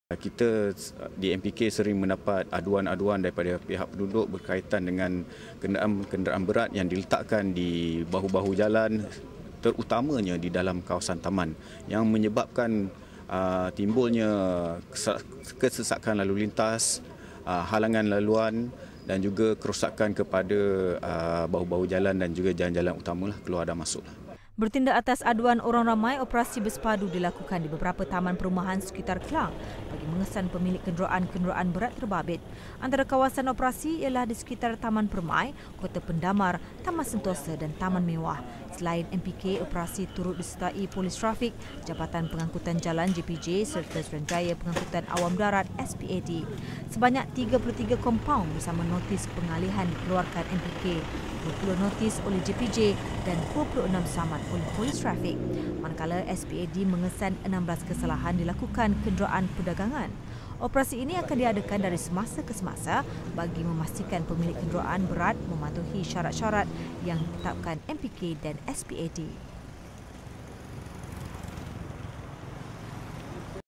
Kita di MPK sering mendapat aduan-aduan daripada pihak penduduk berkaitan dengan kenderaan berat yang diletakkan di bahu-bahu jalan, terutamanya di dalam kawasan taman, yang menyebabkan timbulnya kesesakan lalu lintas, halangan laluan dan juga kerosakan kepada bahu-bahu jalan dan juga jalan-jalan utama keluar dan masuk. Bertindak atas aduan orang ramai, operasi bersepadu dilakukan di beberapa taman perumahan sekitar Klang bagi mengesan pemilik kenderaan berat terbabit. Antara kawasan operasi ialah di sekitar Taman Permai, Kota Pendamar, Taman Sentosa dan Taman Mewah. Selain MPK, operasi turut disertai Polis Trafik, Jabatan Pengangkutan Jalan JPJ serta Suruhanjaya Pengangkutan Awam Darat SPAD. Sebanyak 33 kompaun bersama notis pengalihan dikeluarkan MPK, 20 notis oleh JPJ dan 26 saman oleh Polis Trafik. Manakala SPAD mengesan 16 kesalahan dilakukan kenderaan perdagangan. Operasi ini akan diadakan dari semasa ke semasa bagi memastikan pemilik kenderaan berat mematuhi syarat-syarat yang ditetapkan MPK dan SPAD.